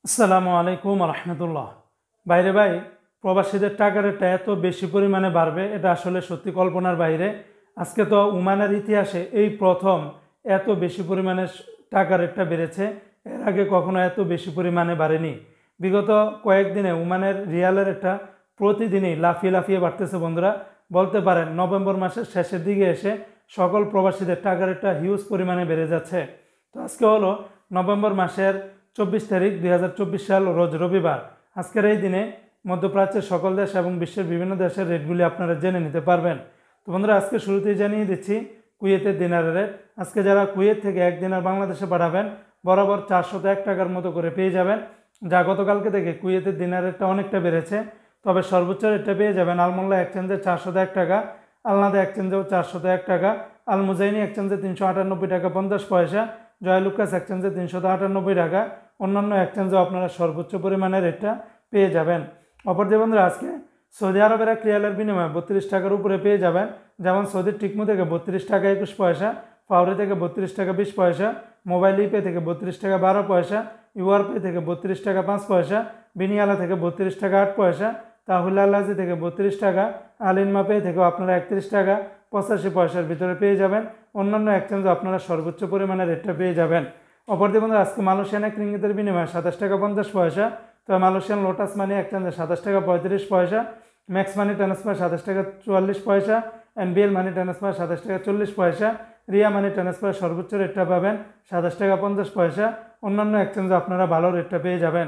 আসসালামু আলাইকুম রহমতুল্লাহ। বাইরে ভাই, প্রবাসীদের টাকা রেটটা এত বেশি পরিমাণে বাড়বে এটা আসলে সত্যি কল্পনার বাইরে। আজকে তো ওমানের ইতিহাসে এই প্রথম এত বেশি পরিমাণে টাকা রেটটা বেড়েছে। এর আগে কখনো এত বেশি পরিমাণে বাড়েনি। বিগত কয়েকদিনে ওমানের রিয়ালের রেটটা প্রতিদিনই লাফিয়ে লাফিয়ে বাড়তেছে বন্ধুরা। বলতে পারেন নভেম্বর মাসের শেষের দিকে এসে সকল প্রবাসীদের টাকা রেটটা হিউজ পরিমাণে বেড়ে যাচ্ছে। তো আজকে হলো নভেম্বর মাসের 24 তারিখ 2024 সাল, রোজ রবিবার। আজকের এই দিনে মধ্যপ্রাচ্যের সকল দেশ এবং বিশ্বের বিভিন্ন দেশের রেটগুলি আপনারা জেনে নিতে পারবেন। তো বন্ধুরা, আজকে শুরুতেই জানিয়ে দিচ্ছি কুয়েতের দিনারের রেট। আজকে যারা কুয়েত থেকে এক দিনার বাংলাদেশে পাঠাবেন বরাবর 401 টাকার মতো করে পেয়ে যাবেন, যা গতকালকে থেকে কুয়েতের দিনার রেটটা অনেকটা বেড়েছে। তবে সর্বোচ্চ রেটটা পেয়ে যাবেন আলমোল্লা এক্সচেঞ্জে 401 টাকা, আলনাদা এক্সচেঞ্জেও 401 টাকা, আল মুজাইনি এক্সচেঞ্জে 398 টাকা 50 পয়সা, জয়লুকাস এক্সচেঞ্জে 398 টাকা। অন্যান্য এক্সচেঞ্জেও আপনারা সর্বোচ্চ পরিমাণে রেটটা পেয়ে যাবেন। অপরদিকে বন্ধুরা, আজকে সৌদি আরবের এক রিয়ালের বিনিময়ে 32 টাকার উপরে পেয়ে যাবেন। যেমন সৌদির টিকমু থেকে 32 টাকা 21 পয়সা, ফাউরি থেকে 32 টাকা 20 পয়সা, মোবাইল ইপে থেকে 32 টাকা 12 পয়সা, ইউআরপে থেকে 32 টাকা 5 পয়সা, বিনিয়ালা থেকে 32 টাকা 8 পয়সা, তাহুল আল্লাজি থেকে 32 টাকা, আলিনমা পে থেকেও আপনারা 31 টাকা 85 পয়সার ভিতরে পেয়ে যাবেন। অন্যান্য এক্সচেঞ্জে আপনারা সর্বোচ্চ পরিমাণে রেটটা পেয়ে যাবেন। অপরদিকে বন্ধুরা, আজকে মালয়েশিয়ান এক রিঙ্গিতের বিনিময়ে 27 টাকা 50 পয়সা, তবে মালয়েশিয়ান লোটাস মানি এক্সচেঞ্জে 27 টাকা 35 পয়সা, ম্যাক্স মানি ট্রান্সফার 27 টাকা 44 পয়সা, এনবিএল মানি ট্রান্সফার 27 টাকা 40 পয়সা, রিয়া মানি ট্রান্সফার সর্বোচ্চ রেটটা পাবেন 27 টাকা 50 পয়সা। অন্যান্য এক্সচেঞ্জে আপনারা ভালো রেটটা পেয়ে যাবেন।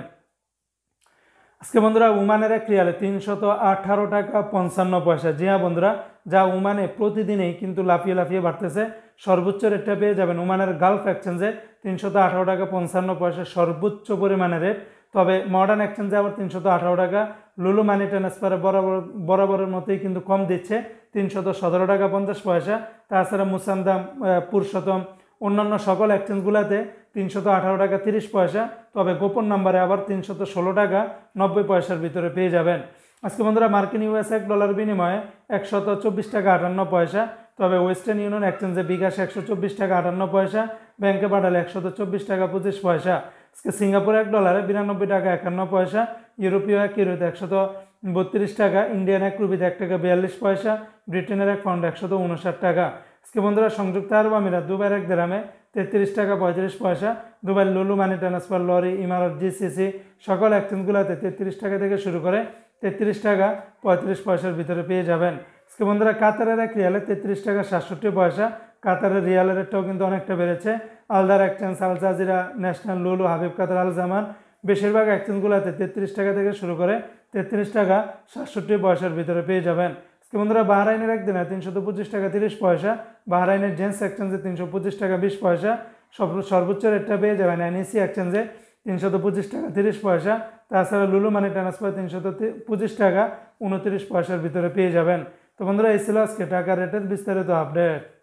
আজকে বন্ধুরা, ওমানের এক রিয়ালে 318 টাকা 55 পয়সা। জি হ্যাঁ বন্ধুরা, যা ওমানে প্রতিদিনই কিন্তু লাফিয়ে লাফিয়ে বাড়তেছে। সর্বোচ্চ রেটটা পেয়ে যাবেন ওমানের গালফ এক্সচেঞ্জে 318 টাকা 55 পয়সা সর্বোচ্চ পরিমাণে রেট। তবে মডার্ন এক্সচেঞ্জে আবার 318 টাকা। লুলু মানি ট্রান্সফারে বরাবরের মতোই কিন্তু কম দিচ্ছে 317 টাকা 50 পয়সা। তাছাড়া মুসান্দাম, পুরুষোত্তম, অন্যান্য সকল এক্সচেঞ্জগুলোতে 318 টাকা 30 পয়সা। তবে গোপন নাম্বারে আবার 316 টাকা 90 পয়সার ভিতরে পেয়ে যাবেন। আজকে বন্ধুরা, মার্কিন ইউএস $1 বিনিময়ে 124 টাকা 58 পয়সা। তবে ওয়েস্টার্ন ইউনিয়ন এক্সচেঞ্জে বিকাশ 124 টাকা 58 পয়সা, ব্যাংকে পাঠালে 124 টাকা 25 পয়সা। আজকে সিঙ্গাপুর $1 92 টাকা 51 পয়সা, ইউরোপীয় এক ইউরোতে 132 টাকা, ইন্ডিয়ান এক রুপিতে 1 টাকা 42 পয়সা, ব্রিটেনের এক পাউন্ড 159 টাকা। আজকে বন্ধুরা, সংযুক্ত আরব আমিরাত দুবাইয়ের এক দিরহামে 33 টাকা 35 পয়সা। দুবাই লুলু মানি ট্রান্সফার, লরি, ইমারত, জিসিসি সকল এক্সচেঞ্জগুলোতে 33 টাকা থেকে শুরু করে 33 টাকা 35 পয়সার ভিতরে পেয়ে যাবেন। আজকে বন্ধুরা, কাতারের এক রিয়ালে 33 টাকা 67 পয়সা। কাতারের রিয়ালের রেটটাও কিন্তু অনেকটা বেড়েছে। Aldar exchange, Al Jazeera, national, Lulu, Habib কাতার, আল জামান বেশিরভাগ এক্সচেঞ্জগুলোতে 33 টাকা থেকে শুরু করে 33 টাকা 67 পয়সার ভিতরে পেয়ে যাবেন। আজকে বন্ধুরা, বাহরাইনের একদিনে 325 টাকা 30 পয়সা, বাহরাইনের জেন্টস এক্সচেঞ্জে 325 টাকা 20 পয়সা। সর্বোচ্চ রেটটা পেয়ে যাবেন এনইসি এক্সচেঞ্জে 325 টাকা 30 পয়সা। তাছাড়া লুলু মানি ট্রান্সফার 325 টাকা 29 পয়সার ভিতরে পেয়ে যাবেন। তো বন্ধুরা, এই ছিল আজকে টাকা রেটের বিস্তারিত আপডেট।